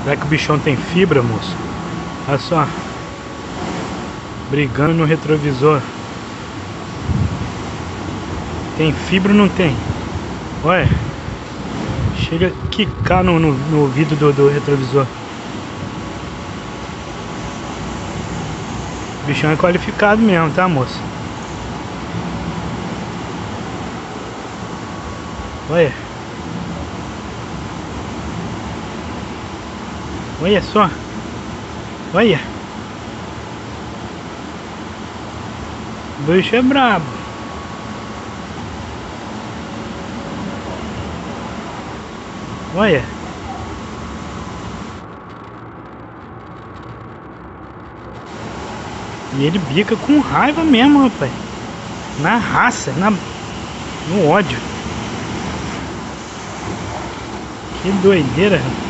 Será que o bichão tem fibra, moço? Olha só. Brigando no retrovisor. Tem fibra ou não tem? Olha. Chega a quicar no vidro do retrovisor. O bichão é qualificado mesmo, tá, moço? Olha. Olha só. Olha. O bicho é brabo. Olha. E ele bica com raiva mesmo, rapaz. Na raça, no ódio. Que doideira, rapaz.